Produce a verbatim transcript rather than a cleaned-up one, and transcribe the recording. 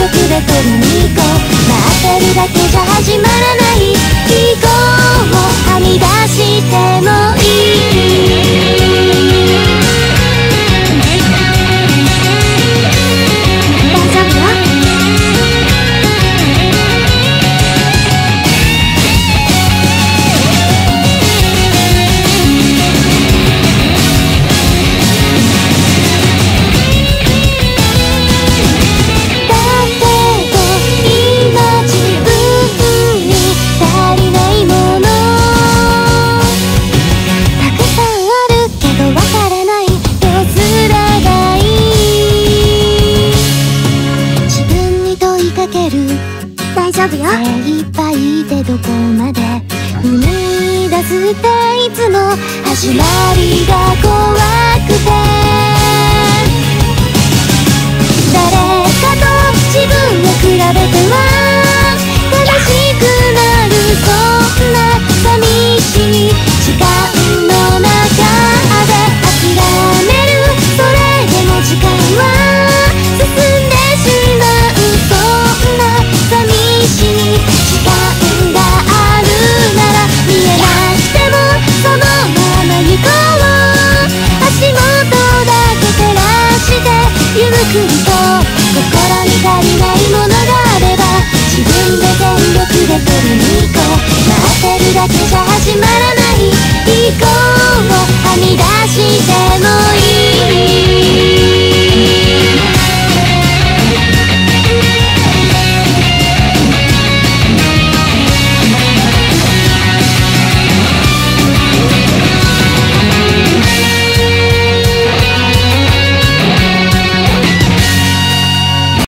力で取りに行こう。待ってるだけじゃ始まらない。行こう、はみ出してもいい。 大丈夫よ。 精一杯でどこまで踏み出すっていつも始まりが怖くて、誰かと自分を比べては悲しくなる。そんな寂しい時間の中で諦める。それでも時間は進んでしまう。そんな寂しい時間があるなら見えなくてもそのまま行こう。足元だけ照らしてゆっくりと、心に足りないものがあれば自分で全力で取りに